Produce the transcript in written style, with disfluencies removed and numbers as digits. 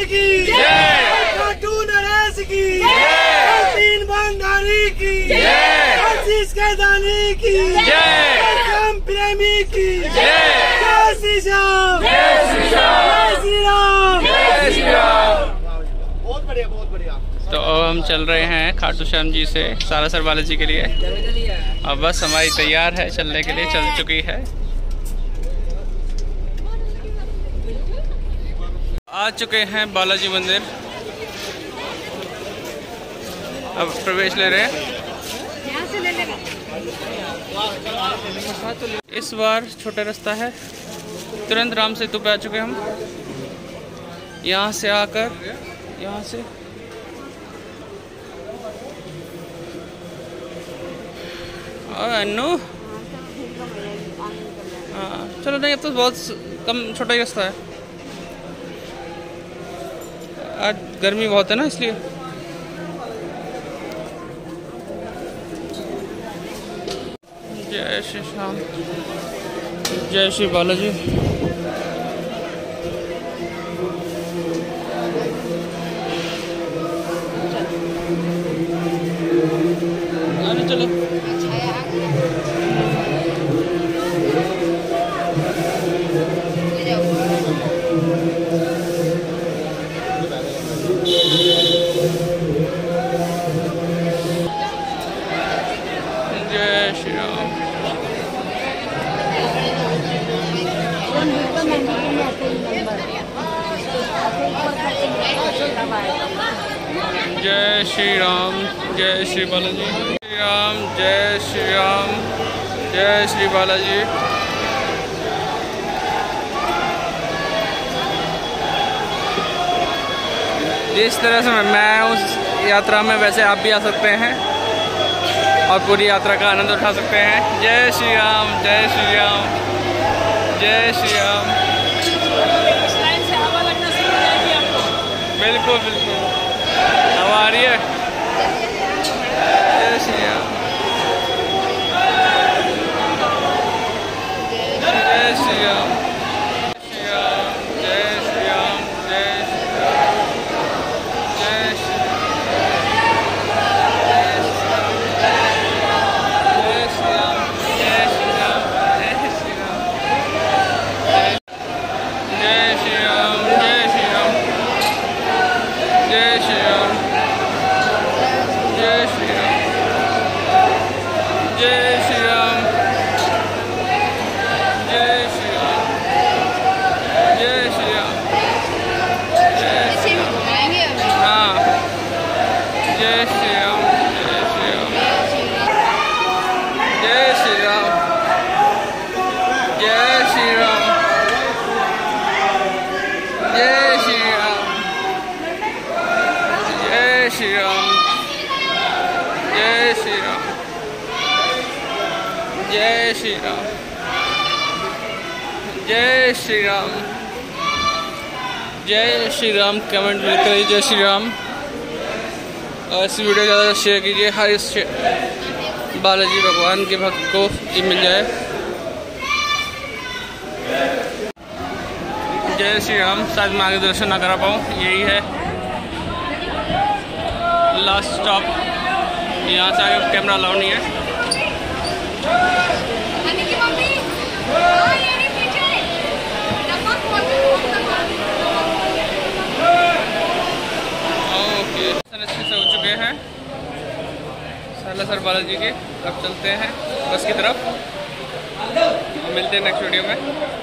की खाटू नरेश की तीन भंडारी की आशीष कैदानी की राम प्रेमी की जय श्री राम जय श्री राम जय श्री राम। बहुत बढ़िया बहुत बढ़िया। तो हम चल रहे हैं खाटू श्याम जी से सालासर बालाजी के लिए। अब बस हमारी तैयार है चलने के लिए, चल चुकी है। आ चुके हैं बालाजी मंदिर, अब प्रवेश ले रहे हैं। इस बार छोटा रास्ता है, तुरंत राम सेतु पे आ चुके हम। यहाँ से आकर यहाँ से अन्नू, हाँ चलो नहीं, अब तो बहुत कम छोटा ही रास्ता है। आज गर्मी बहुत है ना, इसलिए। जय श्री श्याम, जय श्री बालाजी। आने चलो। जय श्री राम। जय श्री राम, जय श्री बालाजी। श्री राम, जय श्री राम, जय श्री बालाजी। जिस तरह से मैं उस यात्रा में, वैसे आप भी आ सकते हैं और पूरी यात्रा का आनंद उठा सकते हैं। जय श्री राम, जय श्री राम, जय श्री राम। बिल्कुल बिल्कुल, हवा आ रही है। जय श्री राम, जय श्री राम, श्री राम, जय श्री राम, जय श्री राम, जय श्री राम, जय श्री राम, जय श्री राम। कमेंट में लिख रही जय श्री राम। और इस वीडियो ज़्यादा शेयर कीजिए, हर इस बालाजी भगवान के भक्त को ये मिल जाए। जय श्री राम। शायद मैं आगे दर्शन ना करा पाऊँ, यही है लास्ट स्टॉप। यहाँ से आगे कैमरा अलाउ नहीं है। ओके, अच्छे से हो चुके हैं सालासर बालाजी के। अब चलते हैं बस की तरफ, मिलते हैं नेक्स्ट वीडियो में।